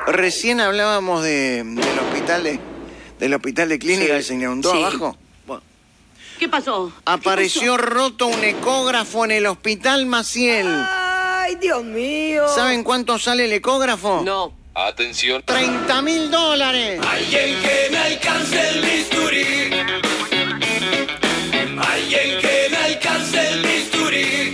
Recién hablábamos del hospital de clínica que se inundó abajo. Bueno, ¿Qué pasó? apareció roto un ecógrafo en el Hospital Maciel. ¡Ay, Dios mío! ¿Saben cuánto sale el ecógrafo? No. Atención. $30.000. Alguien que me alcance el bisturí. Alguien que me alcance el bisturí.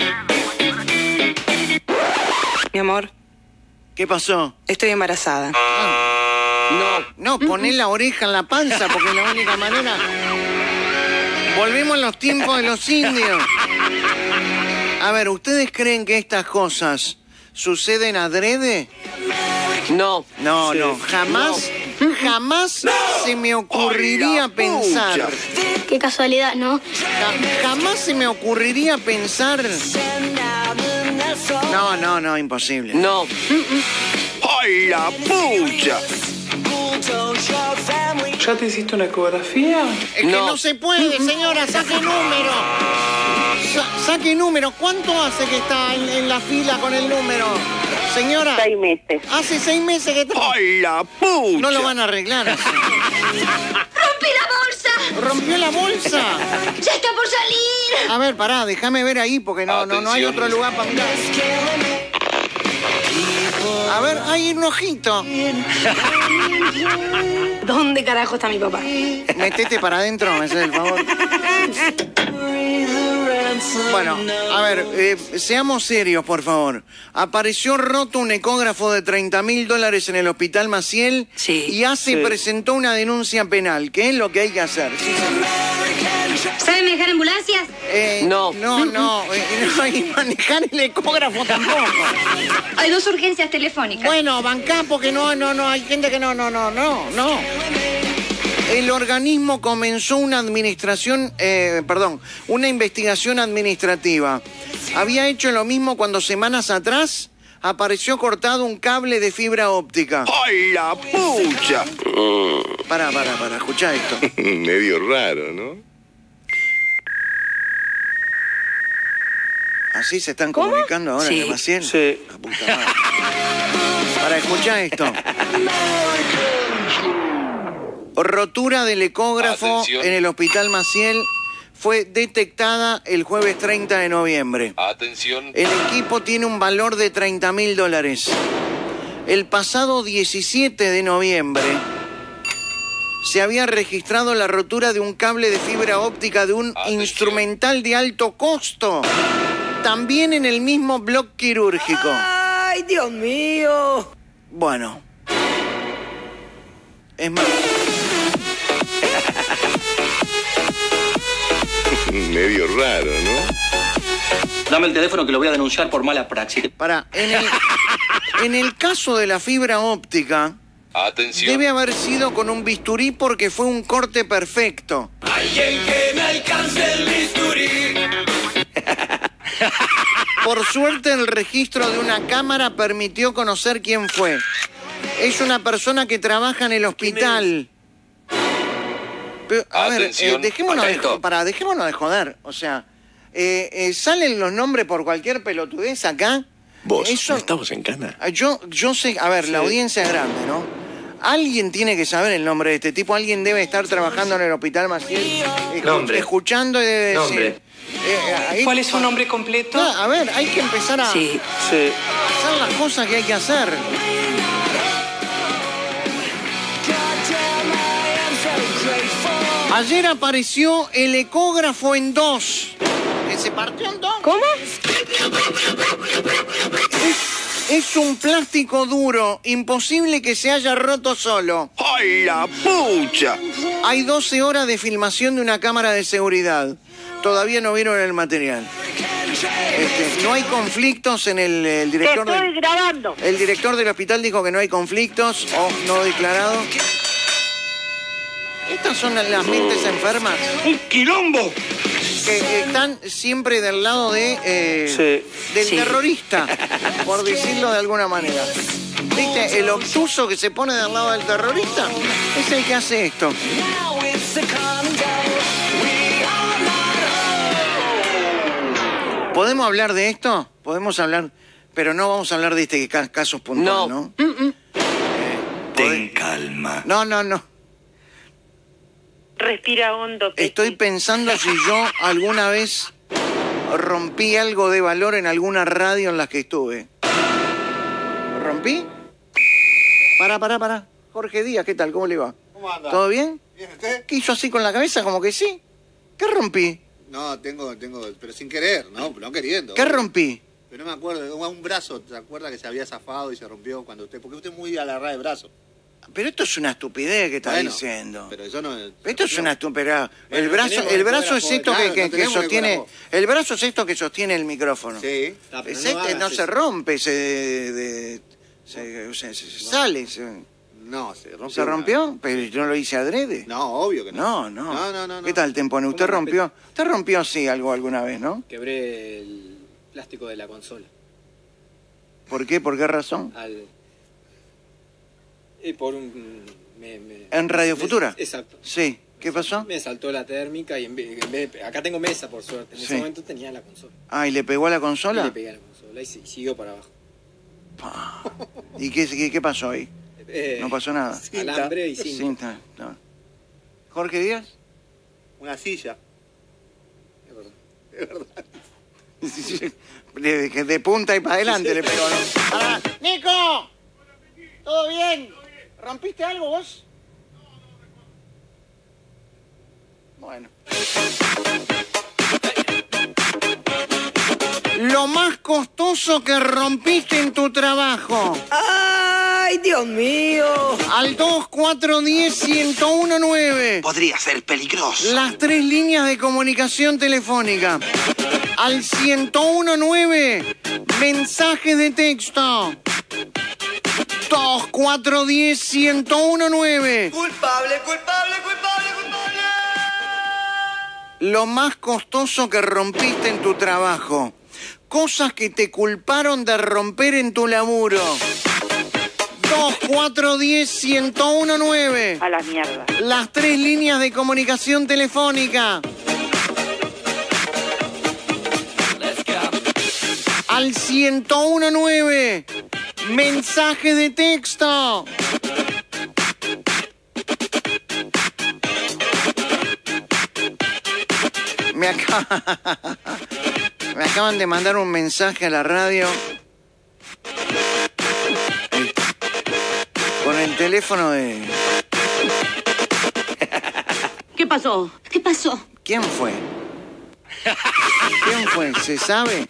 Mi amor, ¿Qué pasó? estoy embarazada. No, poné la oreja en la panza porque es la única manera. Volvemos a los tiempos de los indios. A ver, ¿ustedes creen que estas cosas suceden adrede? No. No, jamás se me ocurriría pensar. Qué casualidad, ¿no? Jamás se me ocurriría pensar. No, imposible. No. ¡Ay, la pucha! ¿Ya te hiciste una ecografía? Es que no se puede, señora, saque número. Saque número. ¿Cuánto hace que está en la fila con el número? Señora. 6 meses. Hace 6 meses que está. ¡Ay, la pucha! No lo van a arreglar así. ¡Rompí la bolsa! ¿Rompió la bolsa? ¡Ya está por salir! A ver, pará, déjame ver ahí porque no hay otro lugar para mirar. A ver, hay un ojito. ¿Dónde carajo está mi papá? Metete para adentro, me haces el favor. Bueno, a ver, seamos serios, por favor. Apareció roto un ecógrafo de $30.000 en el Hospital Maciel y presentó una denuncia penal. ¿Qué es lo que hay que hacer? ¿Saben manejar ambulancias? No, y manejar el ecógrafo tampoco. Hay 2 urgencias telefónicas. Bueno, bancá porque no, hay gente que no. El organismo comenzó una investigación administrativa. Había hecho lo mismo cuando semanas atrás apareció cortado un cable de fibra óptica. ¡Ay, la pucha! Pará, escuchá esto. Medio raro, ¿no? ¿Así se están comunicando ahora en el Maciel? Sí. La puta madre. Para escuchar esto. Rotura del ecógrafo en el Hospital Maciel fue detectada el jueves 30 de noviembre. Atención. El equipo tiene un valor de $30.000. El pasado 17 de noviembre se había registrado la rotura de un cable de fibra óptica de un instrumental de alto costo, también en el mismo bloque quirúrgico. ¡Ay, Dios mío! Bueno. Es más... Medio raro, ¿no? Dame el teléfono que lo voy a denunciar por mala praxis. Pará, en el caso de la fibra óptica, Atención. debe haber sido con un bisturí porque fue un corte perfecto. Alguien que me alcance el bisturí. Por suerte, el registro de una cámara permitió conocer quién fue. Es una persona que trabaja en el hospital. Pero, a ver, dejémonos de joder. O sea, ¿salen los nombres por cualquier pelotudez acá? ¿Vos? ¿No estamos en cana? Yo sé, a ver, la audiencia es grande, ¿no? Alguien tiene que saber el nombre de este tipo. Alguien debe estar trabajando en el Hospital Maciel, escuchando y debe decir... ¿Cuál es su nombre completo? A ver, hay que empezar a hacer las cosas que hay que hacer. Ayer apareció el ecógrafo en 2. ¿Se partió en 2? ¿Cómo? Es un plástico duro, imposible que se haya roto solo. ¡Ay, la pucha! Hay 12 horas de filmación de una cámara de seguridad. Todavía no vieron el material. No hay conflictos en el director. Te estoy grabando. El director del hospital dijo que no hay conflictos o no declarado. Estas son las mentes enfermas. ¡Un quilombo! Que están siempre del lado del terrorista, por decirlo de alguna manera. ¿Viste? El obtuso que se pone del lado del terrorista es el que hace esto. ¿Podemos hablar de esto? Podemos hablar, pero no vamos a hablar de este caso puntual, ¿no? Ten calma. No. Respira hondo, Pechi. Estoy pensando si yo alguna vez rompí algo de valor en alguna radio en la que estuve. ¿Rompí? Pará. Jorge Díaz, ¿qué tal? ¿Cómo le va? ¿Cómo anda? ¿Todo bien? ¿Bien usted? ¿Qué hizo así con la cabeza? Como que sí. ¿Qué rompí? No, tengo, pero sin querer, no queriendo. ¿Qué rompí? Pero no me acuerdo, un brazo, ¿te acuerdas que se había zafado y se rompió cuando usted, porque usted es muy a la de brazo? Pero esto es una estupidez que está diciendo. Pero eso no. Esto es una estupidez. Bueno, el brazo es esto que sostiene. fotógrafo. El brazo es esto que sostiene el micrófono. Sí. No se rompe, se sale. No, se rompió. ¿Se rompió? Pero yo no lo hice adrede. No, obvio que no. No. ¿Qué tal, Tempone? ¿Usted rompió? Usted rompió así algo alguna vez, ¿no? Quebré el plástico de la consola. ¿Por qué? ¿Por qué razón? Por un... ¿En Radio Futura? Exacto. Sí. ¿Qué pasó? Me saltó la térmica y acá tengo mesa, por suerte. En ese momento tenía la consola. Ah, ¿y le pegó a la consola? Y le pegué a la consola y siguió para abajo. ¿Y qué pasó ahí? No pasó nada. Alambre y cinta. No. ¿Jorge Díaz? Una silla. Es verdad. De punta y para adelante le pegó. ¿No? ¡Nico! ¿Todo bien? ¿Rompiste algo vos? Bueno. Lo más costoso que rompiste en tu trabajo. ¡Ay, Dios mío! Al 2410-1019. Podría ser peligroso. Las 3 líneas de comunicación telefónica. Al 1019, mensajes de texto. 2410-1019. Culpable. Lo más costoso que rompiste en tu trabajo. Cosas que te culparon de romper en tu laburo. 2410-1019. A la mierda. Las 3 líneas de comunicación telefónica. Al 1019. Mensaje de texto. Me acaban de mandar un mensaje a la radio con el teléfono de... ¿Qué pasó? ¿Qué pasó? ¿Quién fue? ¿Quién fue? ¿Se sabe?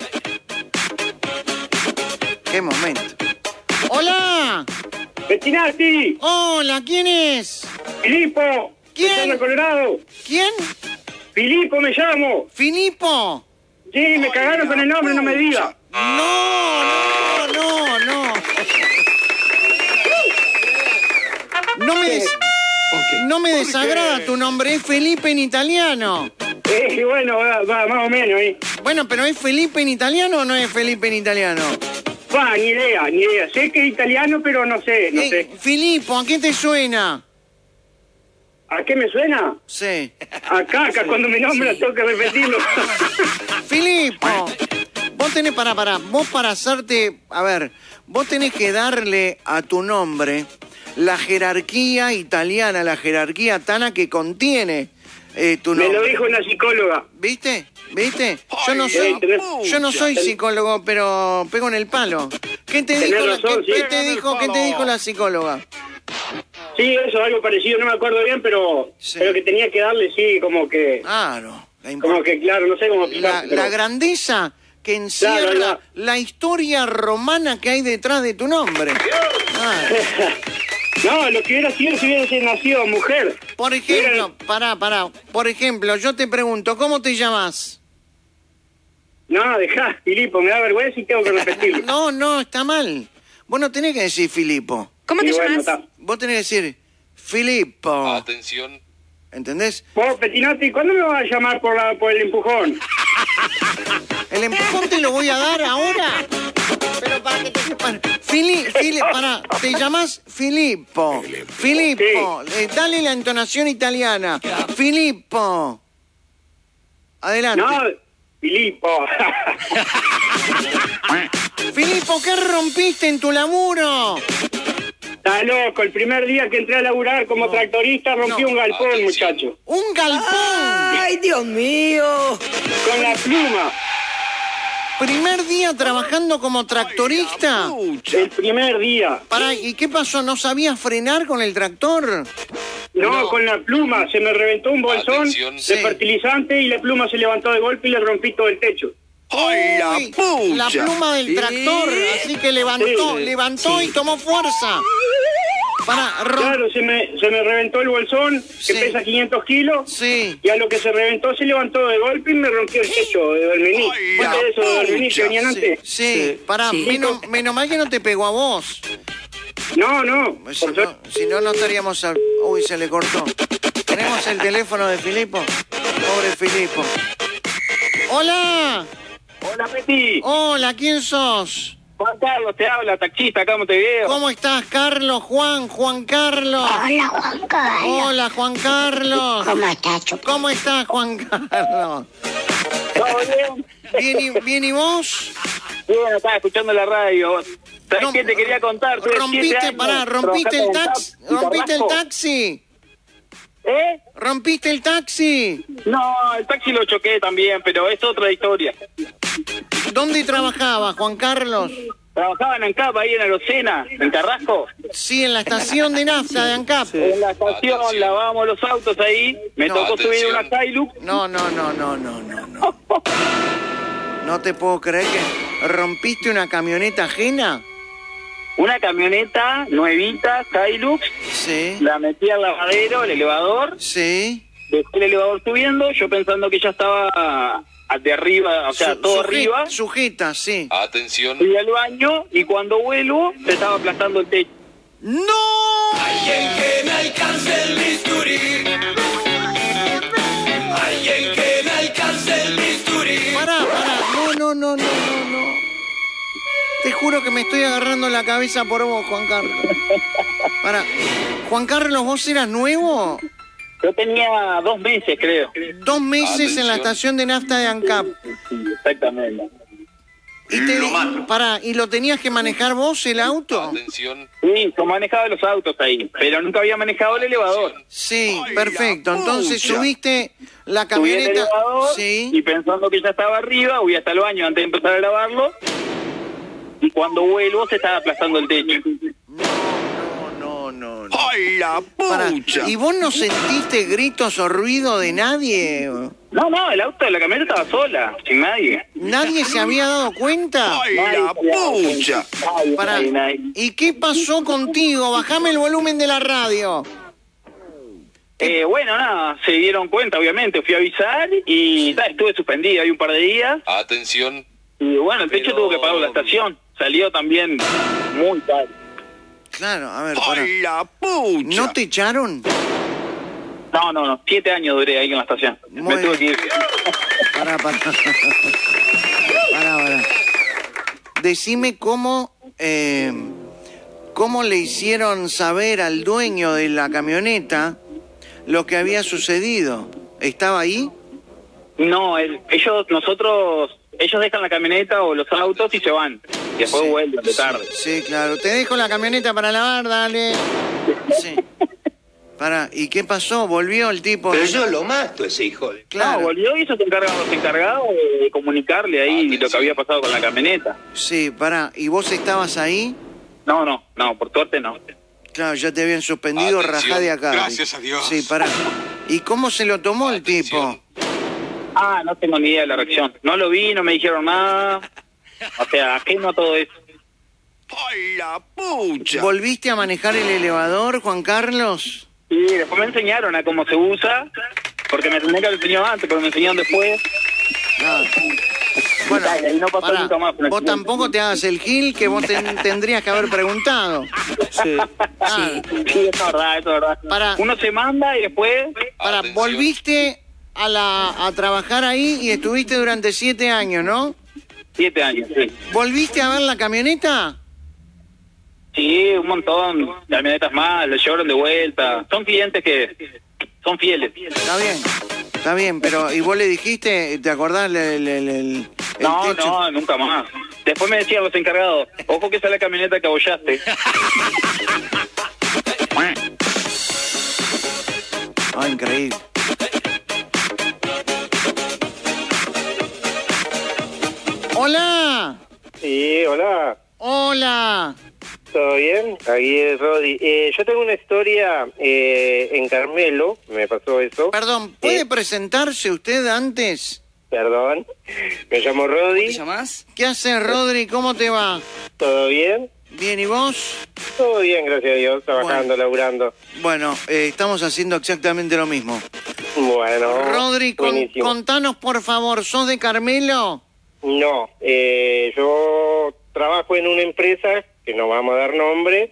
¿Qué momento? ¡Hola! ¡Bettinati! ¡Hola! ¿Quién es? ¡Filipo! ¿Quién? ¿De Colorado? ¿Quién? ¡Filipo me llamo! ¿Filipo? Sí, me cagaron con el nombre, no me diga. No. No me desagrada tu nombre, es Felipe en italiano. Bueno, va más o menos, Bueno, pero ¿es Felipe en italiano o no es Felipe en italiano? Ni idea. Sé que es italiano, pero no sé. Filippo, ¿a qué te suena? ¿A qué me suena? Sí. A caca, cuando me nombran tengo que repetirlo. Filippo, vos tenés vos para hacerte... A ver, vos tenés que darle a tu nombre la jerarquía italiana, la jerarquía tana que contiene tu nombre. Me lo dijo una psicóloga. ¿Viste? Yo no soy psicólogo, pero pego en el palo. ¿Qué te dijo la psicóloga? Sí, eso, algo parecido, no me acuerdo bien, pero que tenía que darle, sí, como que... Claro. Como que, claro, no sé cómo explicar. La grandeza que encierra la historia romana que hay detrás de tu nombre. No, lo que hubiera sido si hubiera nacido mujer. Por ejemplo, pará. Por ejemplo, yo te pregunto, ¿cómo te llamas? No, dejá, Filipo, me da vergüenza y tengo que repetirlo. No, está mal. Vos no tenés que decir Filippo. ¿Cómo te llamas? Vos tenés que decir Filippo. Atención. ¿Entendés? Vos, Pettinotti, ¿cuándo me vas a llamar por el empujón? ¿El empujón te lo voy a dar ahora? Pero para que te sepan. Pará, te llamas Filippo. Filippo, dale la entonación italiana. Filippo. Adelante. No, Filippo. Filippo, ¿qué rompiste en tu laburo? Está loco, el primer día que entré a laburar como tractorista rompí un galpón, muchacho. ¡Un galpón! ¡Ay, Dios mío! Con la pluma. ¿Primer día trabajando como tractorista? El primer día. Pará, ¿y qué pasó? ¿No sabías frenar con el tractor? No, con la pluma. Se me reventó un bolsón de fertilizante y la pluma se levantó de golpe y le rompí todo el techo. ¡Ay, la pucha! La pluma del tractor, así que levantó y tomó fuerza. Claro, se me reventó el bolsón, que pesa 500 kilos, y a lo que se reventó se levantó de golpe y me rompió el techo de Dolmení. ¿Viste eso de Dolmení que venían antes? Sí, pará, menos mal que no te pegó a vos. No. Si no, no estaríamos... Uy, se le cortó. ¿Tenemos el teléfono de Filipo? Pobre Filipo. ¡Hola! Hola, Peti. Hola, ¿quién sos? Juan Carlos te habla, taxista, acá te veo. ¿Cómo estás, Carlos? Juan Carlos. Hola, Juan Carlos. Hola, Juan Carlos. ¿Cómo estás, Chupo? ¿Cómo estás, Juan Carlos? ¿Todo bien? ¿Bien y vos? Bien, estaba escuchando la radio. ¿Sabés qué te quería contar? ¿Rompiste el taxi? ¿Eh? ¿Rompiste el taxi? No, el taxi lo choqué también, pero es otra historia. ¿Dónde trabajabas, Juan Carlos? Trabajaba en ANCAP, ahí en Arocena, en Carrasco. Sí, en la estación de nafta de ANCAP. Sí. En la estación lavábamos los autos ahí. Me tocó subir una Hilux. No. No te puedo creer que rompiste una camioneta ajena. Una camioneta nuevita, Hilux. Sí. La metí al lavadero, el elevador. Sí. Dejé el elevador subiendo, yo pensando que ya estaba de arriba, o sea, todo arriba. Sujeta, sí. Atención. Fui al baño y cuando vuelvo se estaba aplastando el techo. ¡No! Alguien que me alcance el bisturí. Alguien que me alcance el bisturí. Pará. No. Te juro que me estoy agarrando la cabeza por vos, Juan Carlos. Pará. Juan Carlos, ¿vos eras nuevo? Yo tenía 2 meses, creo. 2 meses en la estación de nafta de ANCAP. Sí, exactamente. ¿Y lo tenías que manejar vos, el auto? Atención. Sí, yo manejaba los autos ahí, pero nunca había manejado el elevador. Sí, perfecto. Entonces subiste la camioneta. Subí el elevador, sí. Y pensando que ya estaba arriba, voy hasta el baño antes de empezar a lavarlo. Y cuando vuelvo se estaba aplastando el techo. No. ¡Ay, la pucha! ¿Y vos no sentiste gritos o ruido de nadie? No, el auto de la camioneta estaba sola, sin nadie. ¿Nadie se había dado cuenta? ¡Ay, la pucha! Nadie. ¿Y qué pasó contigo? Bajame el volumen de la radio. Bueno, nada, se dieron cuenta, obviamente. Fui a avisar y estuve suspendido ahí un par de días. Atención. Y bueno, el techo tuvo que pagar la estación. Salió también muy caro. Claro, a ver, ¡ay, la pucha! ¿No te echaron? No, 7 años duré ahí en la estación. Me tuve que ir. Pará. Decime cómo le hicieron saber al dueño de la camioneta lo que había sucedido. ¿Estaba ahí? No, ellos dejan la camioneta o los autos y se van. Y después vuelven de tarde. Sí, claro. Te dejo la camioneta para lavar, dale. Sí. Pará, ¿y qué pasó? ¿Volvió el tipo? Pero yo lo mato, ese hijo de... Claro. No, volvió y eso se encargado de comunicarle ahí lo que había pasado con la camioneta. Sí, pará. ¿Y vos estabas ahí? No, por suerte no. Claro, ya te habían suspendido, rajá de acá. Gracias a Dios. Sí, pará. ¿Y cómo se lo tomó el tipo? No tengo ni idea de la reacción. No lo vi, no me dijeron nada. O sea, ajeno a todo eso. ¡Ay, la pucha! ¿Volviste a manejar el elevador, Juan Carlos? Sí, después me enseñaron a cómo se usa, porque me tenía que haber enseñado antes, pero me enseñaron después. Bueno, y no pasó nunca más. Vos tampoco te hagas el gil que vos tendrías que haber preguntado. Sí, es verdad. Uno se manda y después... Volviste a trabajar ahí y estuviste durante 7 años, ¿no? 7 años, sí. ¿Volviste a ver la camioneta? Sí, un montón. Camionetas más, lo llevaron de vuelta. Son clientes que son fieles. Está bien, pero ¿y vos le dijiste, te acordás el No, techo? No, nunca más. Después me decían los encargados, ojo que esa es la camioneta que abollaste. ¿Todo bien? Aquí es Rodi. Yo tengo una historia en Carmelo, me pasó eso. Perdón, ¿puede presentarse usted antes? Perdón, me llamo Rodi. ¿Cómo te llamás? ¿Qué haces, Rodri? ¿Cómo te va? ¿Todo bien? Bien, ¿y vos? Todo bien, gracias a Dios, trabajando, laburando. Bueno, estamos haciendo exactamente lo mismo. Bueno, Rodri, contanos por favor, ¿sos de Carmelo? No, yo trabajo en una empresa, que no vamos a dar nombre,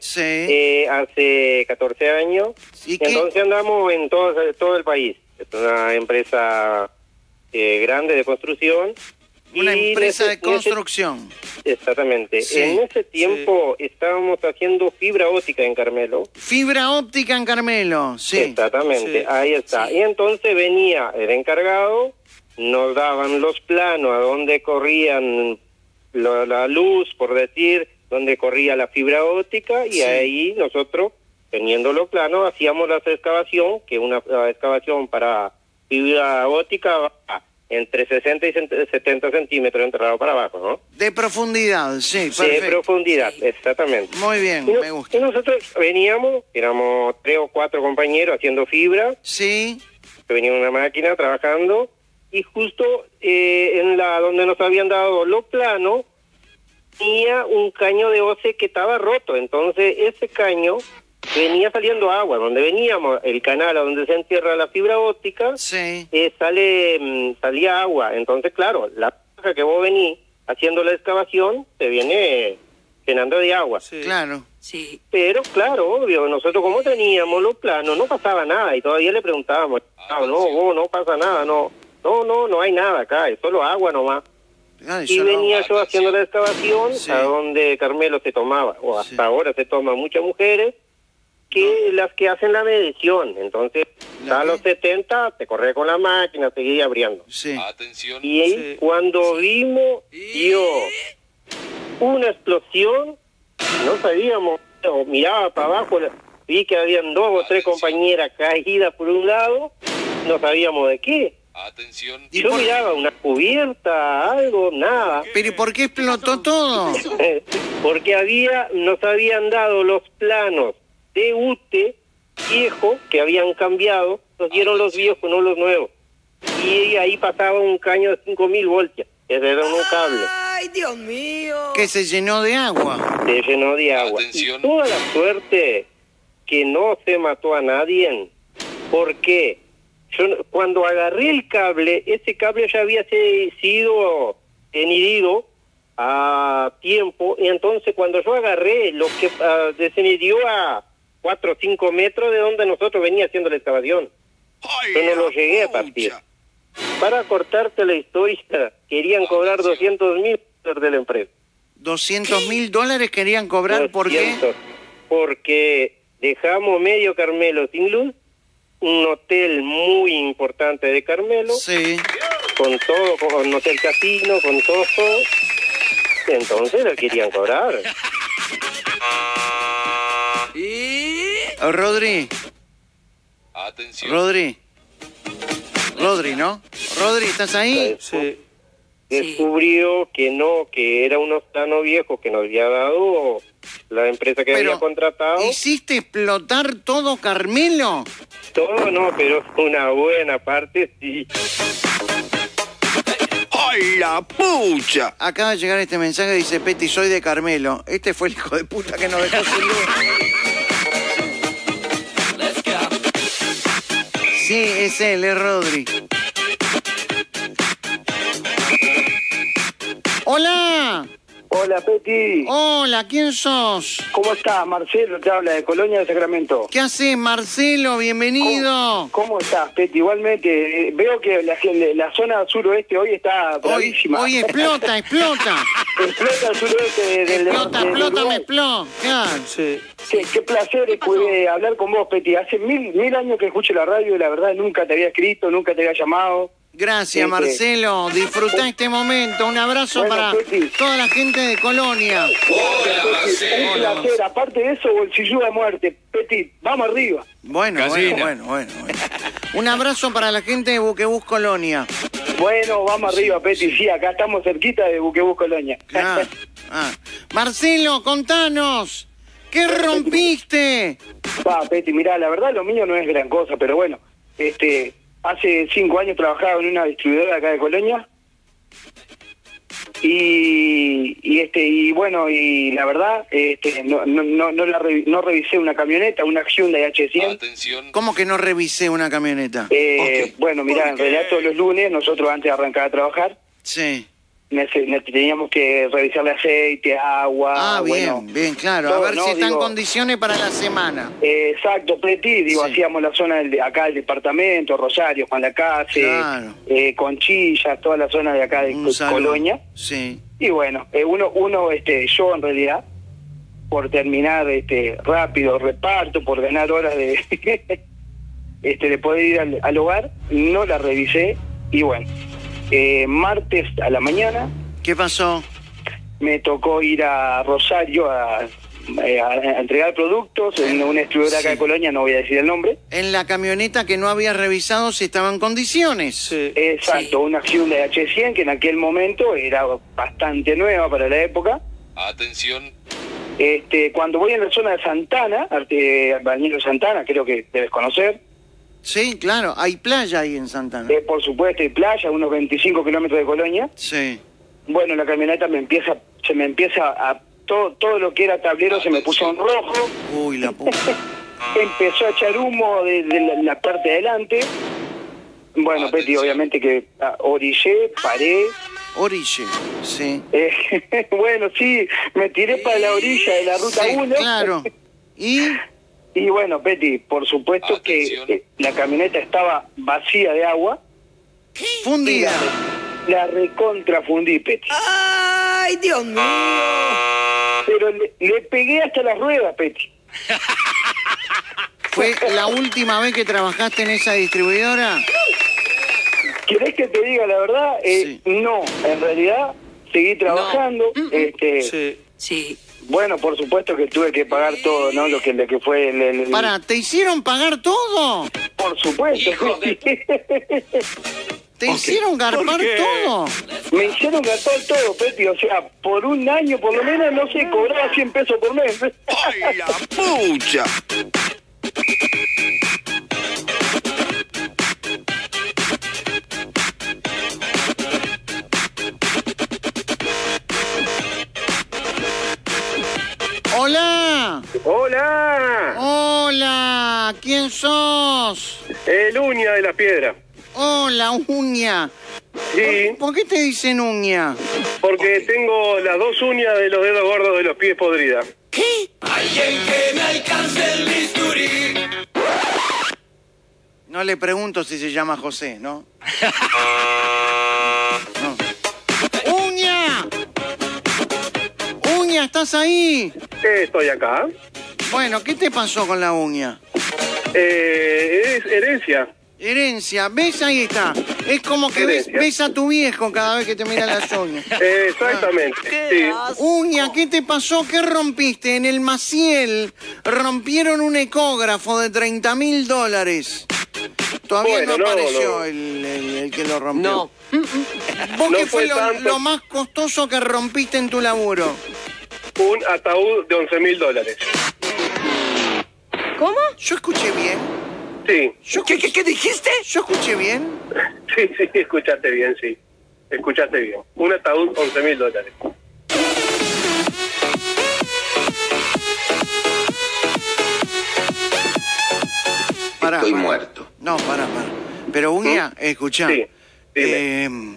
hace 14 años. ¿Y entonces andamos en todo el país. Es una empresa grande de construcción. Una empresa de construcción. Exactamente. En ese tiempo estábamos haciendo fibra óptica en Carmelo. Fibra óptica en Carmelo, sí. Exactamente, ahí está. Y entonces venía el encargado, nos daban los planos a dónde corrían la luz, por decir, dónde corría la fibra óptica, y ahí nosotros, teniendo los planos, hacíamos la excavación, que una excavación para fibra óptica va entre 60 y 70 centímetros enterrado para abajo, ¿no? De profundidad, sí, perfecto. De profundidad, exactamente. Muy bien, me gusta. Y nosotros veníamos, éramos 3 o 4 compañeros haciendo fibra. Sí. Venía una máquina trabajando, y justo en donde nos habían dado los planos, tenía un caño de OCE que estaba roto. Entonces ese caño venía saliendo agua. Donde veníamos, el canal a donde se entierra la fibra óptica, salía agua. Entonces, claro, la caja que vos venís haciendo la excavación se viene llenando de agua. Claro. Sí. Pero, claro, obvio, nosotros como teníamos los planos, no pasaba nada. Y todavía le preguntábamos, vos no pasa nada, no hay nada acá, es solo agua nomás. Y venía yo haciendo la excavación a donde Carmelo se tomaba, o hasta ahora se toma muchas mujeres, que las que hacen la medición. Entonces, a los 70 te corría con la máquina, seguía abriendo. Atención. Y cuando vimos una explosión, no sabíamos, miraba para abajo, vi que habían 2 o 3 compañeras caídas por un lado, no sabíamos de qué. Atención. Yo miraba una cubierta, algo, nada. ¿Pero y por qué explotó todo? Porque nos habían dado los planos de UTE viejos que habían cambiado, nos dieron los viejos, no los nuevos. Y ahí pasaba un caño de 5.000 voltios, ese era un cable. ¡Ay, Dios mío! Que se llenó de agua. Se llenó de agua. Atención. Y toda la suerte que no se mató a nadie, porque yo cuando agarré el cable, ese cable ya había sido enherido a tiempo, y entonces cuando yo agarré, lo que desenhirió a 4 o 5 metros de donde nosotros venía haciendo la excavación. Yo no lo llegué a partir. Para cortarte la historia, querían cobrar $200.000 de la empresa. $200.000 querían cobrar, ¿por qué? Porque dejamos medio Carmelo sin luz, un hotel muy importante de Carmelo, con todo, con hotel casino, con todo. Entonces le querían cobrar. Rodri. Atención. Rodri, ¿no? Rodri, ¿estás ahí? Sí. Descubrió que no, que era unos planos viejos que nos había dado la empresa que había contratado. ¿Hiciste explotar todo Carmelo? Todo no, pero una buena parte sí. ¡Ay, la pucha! Acaba de llegar este mensaje, dice Peti, soy de Carmelo. Este fue el hijo de puta que nos dejó sin luz. Sí, es él, es Rodri. ¡Hola! Hola, Peti. Hola, ¿quién sos? ¿Cómo estás? Marcelo te habla de Colonia de Sacramento. ¿Qué haces, Marcelo? Bienvenido. ¿Cómo estás, Peti? Igualmente, veo que la zona suroeste hoy está bravísima. Hoy explota. Explota el suroeste del explota. Claro. Sí. Qué placer pude hablar con vos, Peti. Hace mil años que escucho la radio y la verdad nunca te había escrito, nunca te había llamado. Gracias, Marcelo. Disfrutá este momento. Un abrazo para toda la gente de Colonia. Hola, Marcelo. Un placer. Aparte de eso, bolsilluda a muerte. Peti, vamos arriba. Bueno. Un abrazo para la gente de Buquebus Colonia. Bueno, vamos arriba, Peti. Sí, acá estamos cerquita de Buquebus Colonia. Marcelo, contanos. ¿Qué rompiste? Peti, mirá, la verdad lo mío no es gran cosa, pero bueno, hace 5 años trabajaba en una distribuidora acá de Colonia y bueno, y la verdad no revisé una camioneta, una Hyundai H100. Atención. ¿Cómo que no revisé una camioneta? Bueno, mirá, en realidad todos los lunes nosotros antes de arrancar a trabajar, sí, teníamos que revisarle aceite, agua. Ah, bien, bueno, bien, claro. todo, A ver ¿no? si está en Digo, condiciones para la semana. Exacto, Peti, digo, Sí. hacíamos la zona acá del departamento, Rosario, Juan Lacase, Claro. Conchillas, toda la zona de acá de Un saludo. Colonia. Sí. Y bueno, yo en realidad, por terminar rápido reparto, por ganar horas de de poder ir al hogar, no la revisé. Y bueno, martes a la mañana. ¿Qué pasó? Me tocó ir a Rosario a entregar productos en una distribuidora acá de Colonia, no voy a decir el nombre. En la camioneta que no había revisado si estaba en condiciones. Exacto, una Hyundai H100 que en aquel momento era bastante nueva para la época. Atención. Cuando voy en la zona de Santana, Balneario Santana, creo que debes conocer. Sí, claro, hay playa ahí en Santana. Por supuesto, hay playa, unos 25 kilómetros de Colonia. Sí. Bueno, la camioneta se me empieza a... Todo lo que era tablero se me puso en rojo. Uy, la puta. Empezó a echar humo de la parte de adelante. Bueno, Peti, obviamente que orillé, paré. Orille, sí. Bueno, sí, me tiré para la orilla de la ruta 1. Claro. Y bueno, Peti, por supuesto que la camioneta estaba vacía de agua. Fundida. La recontrafundí, Peti. ¡Ay, Dios mío! Pero le pegué hasta las ruedas, Peti. ¿Fue la última vez que trabajaste en esa distribuidora? ¿Querés que te diga la verdad? No, en realidad seguí trabajando. Sí. Bueno, por supuesto que tuve que pagar todo, ¿no? Lo que fue el... Pará, ¿te hicieron pagar todo? Por supuesto. ¿Te hicieron garpar todo? Me hicieron gastar todo, Peti. O sea, por un año por lo menos, no sé, cobraba 100 pesos por mes. ¡Ay, la pucha! ¡Hola! ¡Hola! ¡Hola! ¿Quién sos? El uña de la piedra. Hola, uña. Sí. ¿Por qué te dicen uña? Porque tengo las 2 uñas de los dedos gordos de los pies podridas. ¿Qué? Alguien que me alcance el bisturí. No le pregunto si se llama José, ¿no? No. ¡Uña! ¡Uña, estás ahí! Estoy acá. Bueno, ¿qué te pasó con la uña? Es herencia. Herencia, ¿ves? Ahí está. Es como que ves a tu viejo cada vez que te mira las uñas. Exactamente, sí. Uña, ¿qué te pasó? ¿Qué rompiste? En el Maciel rompieron un ecógrafo de $30.000. Todavía Bueno, no apareció no. El que lo rompió. No. ¿Vos No qué fue fue tanto. lo más costoso que rompiste en tu laburo? Un ataúd de $11.000. ¿Cómo? ¿Yo escuché bien? Sí. ¿Qué dijiste? ¿Yo escuché bien? Sí, escuchaste bien, sí. Escuchaste bien. Un ataúd, $11.000. Estoy muerto. No, pará. Pero Uña, escuchá. Sí, ¿En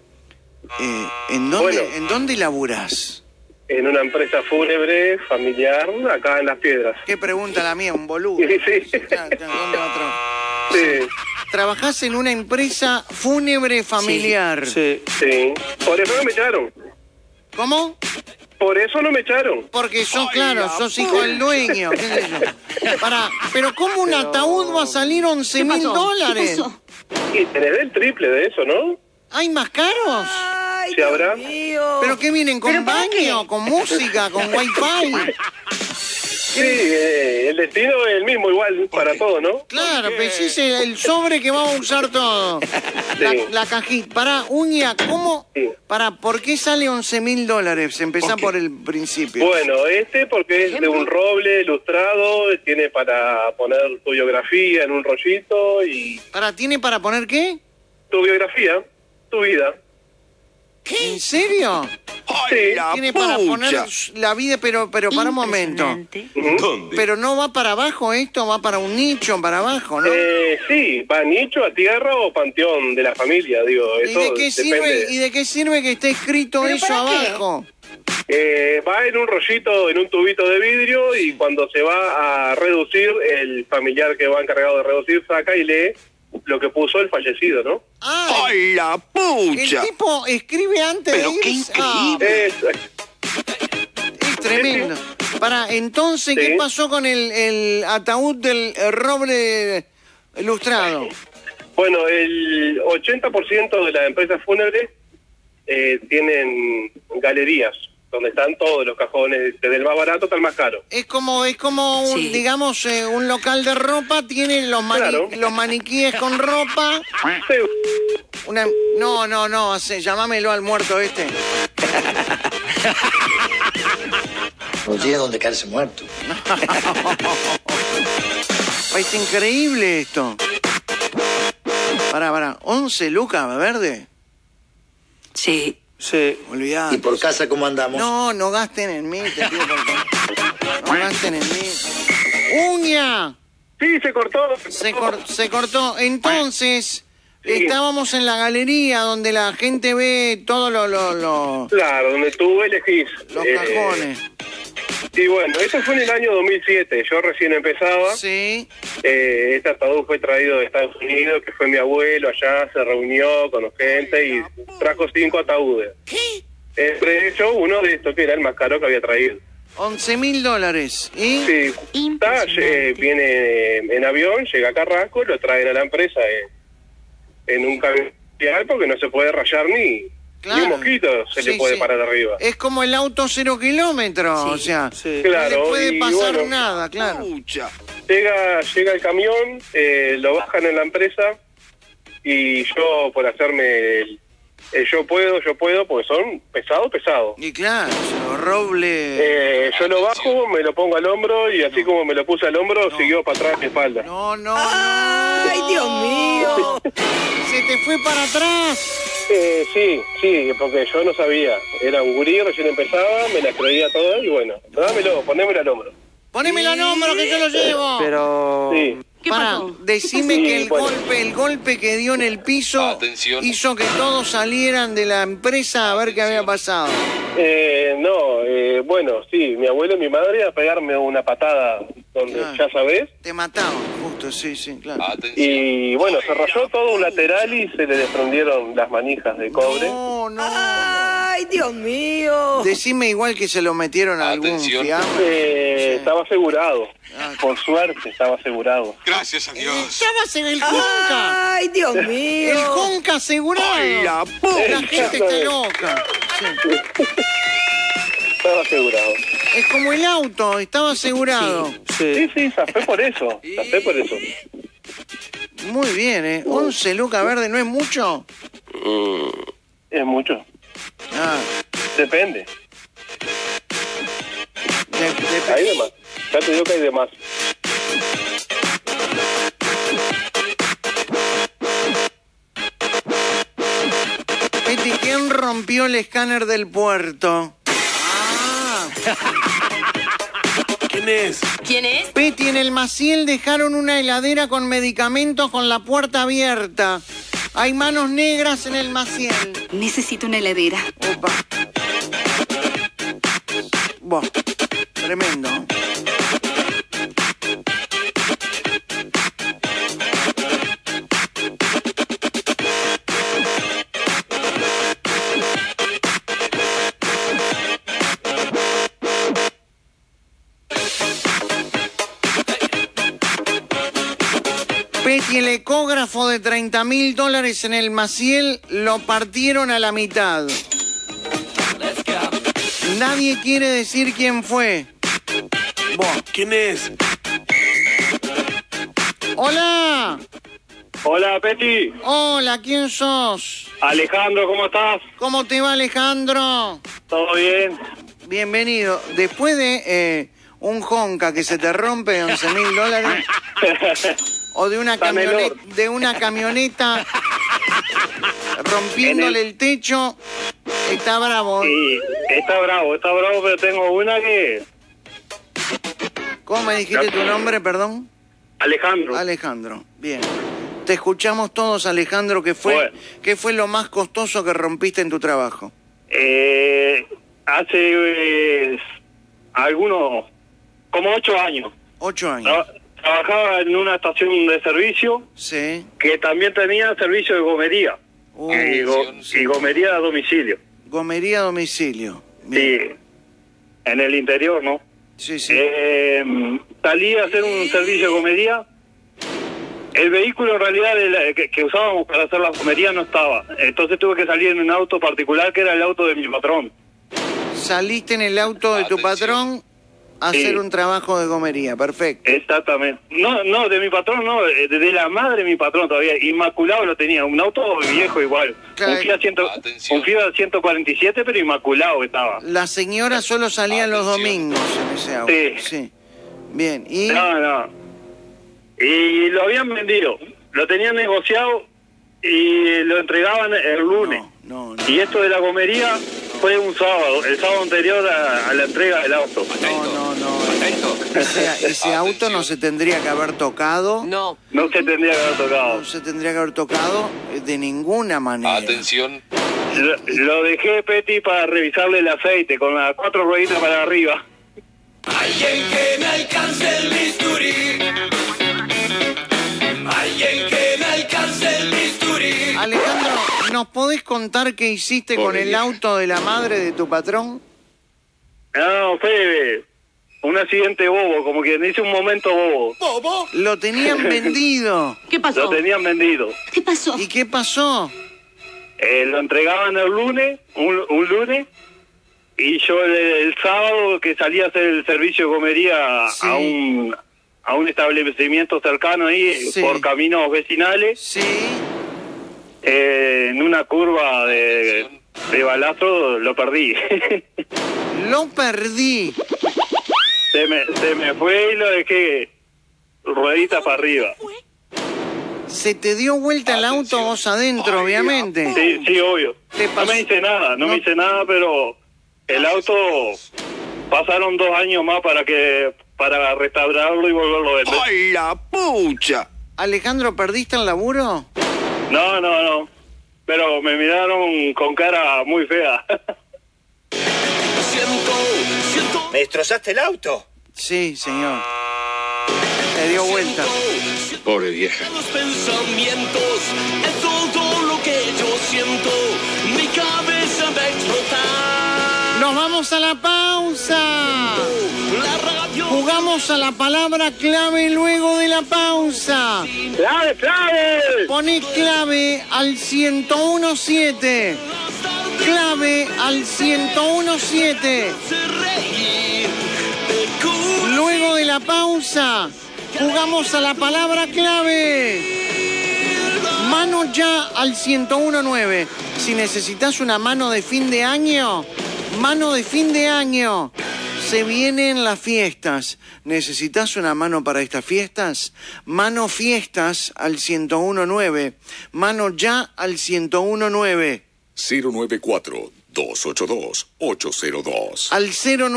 dónde laburás? En una empresa fúnebre familiar acá en Las Piedras. ¿Qué pregunta la mía? Un boludo. Sí. ¿Dónde va a trabajar? Sí. Trabajás en una empresa fúnebre familiar. Sí. Por eso no me echaron. ¿Cómo? Por eso no me echaron. Porque sos, claro, sos hijo del dueño. ¿Qué sé yo? Pará, pero ¿cómo un ataúd va a salir $11.000? Y tenés el triple de eso, ¿no? ¿Hay más caros? ¿Sí habrá? ¿Pero qué vienen? ¿Con baño? ¿Con música? ¿Con wifi? Sí, el destino es el mismo igual para todos, ¿no? Claro, pues es el sobre que vamos a usar todo. La cajita. Para, Uña, ¿cómo? Sí. ¿Por qué sale $11.000? Empezá por el principio. Bueno, porque es de un roble ilustrado, tiene para poner tu biografía en un rollito y... ¿Tiene para poner qué? Tu biografía, tu vida. ¿Qué? ¿En serio? Sí. Tiene para poner la vida, pero para un momento. ¿Dónde? Pero no va para abajo esto, va para un nicho, para abajo, ¿no? Sí, va a nicho, a tierra o panteón de la familia, digo. Eso ¿Y de qué sirve que esté escrito eso abajo? Va en un rollito, en un tubito de vidrio y cuando se va a reducir, el familiar que va encargado de reducir saca y lee lo que puso el fallecido, ¿no? ¡Ay, la pucha! El tipo escribe antes Pero de qué irse. increíble. Es tremendo. Entonces, ¿qué pasó con el ataúd del roble ilustrado? Bueno, el 80% de las empresas fúnebres tienen galerías, donde están todos los cajones, desde el más barato hasta el más caro. Es como digamos, un local de ropa, tiene los maniquíes con ropa. Sí. No, llamámelo al muerto este. No tiene donde caerse muerto. Es increíble esto. Pará, 11 lucas, ¿verde? Sí. Sí. Olvidate. ¿Y por casa cómo andamos? No gasten en mí, te pido por favor. No gasten en mí. ¡Uña! Sí, se cortó. Se cortó. Entonces, estábamos en la galería donde la gente ve todo lo... Claro, donde tú elegís. Los cajones. Y bueno, esto fue en el año 2007, yo recién empezaba. Sí. Este ataúd fue traído de Estados Unidos, que fue mi abuelo allá, se reunió con gente y trajo 5 ataúdes. ¿Qué? Entre ellos, uno de estos que era el más caro que había traído. $11.000. ¿Y? Sí, viene en avión, llega a Carrasco, lo traen a la empresa en un camión porque no se puede rayar ni un mosquito le puede parar arriba. Es como el auto 0 kilómetros, o sea, claro, no le puede pasar nada, claro. Llega el camión, lo bajan en la empresa y yo por hacerme yo puedo, porque son pesados. Y claro, roble... yo lo bajo, me lo pongo al hombro y así como me lo puse al hombro, siguió para atrás mi espalda. No. ¡Ay, Dios mío! ¿Se te fue para atrás? Sí, porque yo no sabía. Era un gurí, recién empezaba, me las creía todas y bueno, ponémelo al hombro. Ponémelo al hombro que yo lo llevo. Pero... Sí. Decime que el golpe que dio en el piso hizo que todos salieran de la empresa a ver qué había pasado. Bueno, sí, mi abuelo y mi madre a pegarme una patada donde ya sabés. Te mataban, justo, sí, claro. Y bueno, se rayó todo un lateral y se le desprendieron las manijas de cobre. No. ¡Ay, Dios mío! Decime igual que se lo metieron a algún fiambre. Estaba asegurado. Por suerte estaba asegurado. Gracias a Dios. Estaba el Jonca. ¡Ay, Dios mío! El Jonca asegurado. ¡Ay, la La gente está loca. Estaba asegurado. Es como el auto, estaba asegurado. Sí, zafé por eso. Muy bien, 11 lucas verde, ¿no es mucho? Es mucho. Depende. Hay de más. Ya te digo que hay de más. Peti, ¿quién rompió el escáner del puerto? ¿Quién es? Peti, en el Maciel dejaron una heladera con medicamentos con la puerta abierta. Hay manos negras en el Maciel. Necesito una heladera. Opa. Buah, tremendo. Peti, el ecógrafo de $30.000 en el Maciel lo partieron a la mitad. Nadie quiere decir quién fue. ¿Quién es? Hola. Hola, Peti. Hola, ¿quién sos? Alejandro, ¿cómo estás? ¿Cómo te va, Alejandro? ¿Todo bien? Bienvenido. Después de un Honka que se te rompe de $11.000 o de una camioneta rompiéndole el techo, está bravo. Sí, está bravo, pero tengo una que... ¿Cómo me dijiste tu nombre, perdón? Alejandro. Alejandro, bien. Te escuchamos todos, Alejandro. ¿Qué fue lo más costoso que rompiste en tu trabajo? Hace algunos, como 8 años. 8 años. Trabajaba en una estación de servicio. Sí. Que también tenía servicio de gomería. Y gomería a domicilio. Gomería a domicilio. Bien. Sí. En el interior, ¿no? Sí, sí. Salí a hacer un servicio de gomería. El vehículo en realidad que usábamos para hacer la gomería no estaba. Entonces tuve que salir en un auto particular que era el auto de mi patrón. Saliste en el auto de tu patrón a hacer un trabajo de gomería, perfecto. Exactamente. No, de mi patrón no, de la madre de mi patrón todavía. Inmaculado lo tenía, un auto viejo igual. Claro. Un Fiat 147, pero inmaculado estaba. La señora solo salía los domingos en ese auto. Sí. Bien, ¿y? No. Y lo habían vendido, lo tenían negociado y lo entregaban el lunes. No. Y esto de la gomería fue un sábado, el sábado anterior a la entrega del auto. No. Ese auto no se tendría que haber tocado. No se tendría que haber tocado. No se tendría que haber tocado de ninguna manera. Atención. Lo dejé, Peti, para revisarle el aceite con las 4 rueditas para arriba. Alguien que me alcance el bisturí. Alguien que me alcance el bisturí. Alejandro, ¿nos podés contar qué hiciste con el auto de la madre de tu patrón? No, fue un accidente bobo, como quien dice, un momento bobo. ¿Bobo? Lo tenían vendido. ¿Qué pasó? Lo tenían vendido. ¿Qué pasó? ¿Y qué pasó? Lo entregaban el lunes, un lunes, y yo el sábado que salí a hacer el servicio de gomería a un establecimiento cercano ahí, por caminos vecinales, en una curva de balazo lo perdí. Lo perdí. Se me fue y lo dejé rueditas para arriba. Se te dio vuelta el auto vos adentro, obviamente. Sí, obvio. No me hice nada, pero el auto pasaron 2 años más para restaurarlo y volverlo a vender. ¡Ay, la pucha! Alejandro, ¿perdiste el laburo? No. Pero me miraron con cara muy fea. ¿Me destrozaste el auto? Sí, señor. Se dio vuelta. Pobre vieja. Los pensamientos es todo lo que yo siento. Mi cabeza va a explotar. ¡Nos vamos a la pausa! Jugamos a la palabra clave luego de la pausa. ¡Clave! Poné clave al 1017. Clave al 1017. Luego de la pausa, jugamos a la palabra clave. Mano ya al 1019. Si necesitas una mano de fin de año, se vienen las fiestas. ¿Necesitas una mano para estas fiestas? Mano fiestas al 1019. Mano ya al 1019. 094-282-802. Al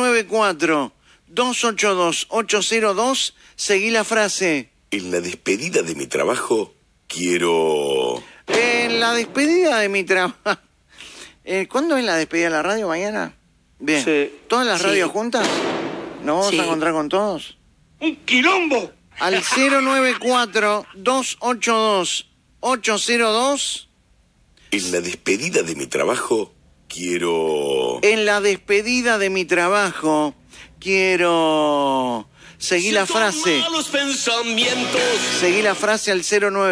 094-282-802, seguí la frase. En la despedida de mi trabajo, quiero... En la despedida de mi trabajo... ¿Cuándo es la despedida de la radio? ¿Mañana? Bien. Sí. ¿Todas las radios juntas? ¿Nos vamos a encontrar con todos? ¡Un quilombo! Al 094-282-802... En la despedida de mi trabajo, quiero... En la despedida de mi trabajo, quiero... Seguí la frase. Seguí la frase al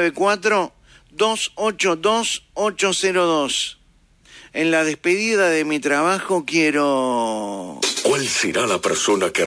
094-282-802. En la despedida de mi trabajo, quiero... ¿Cuál será la persona que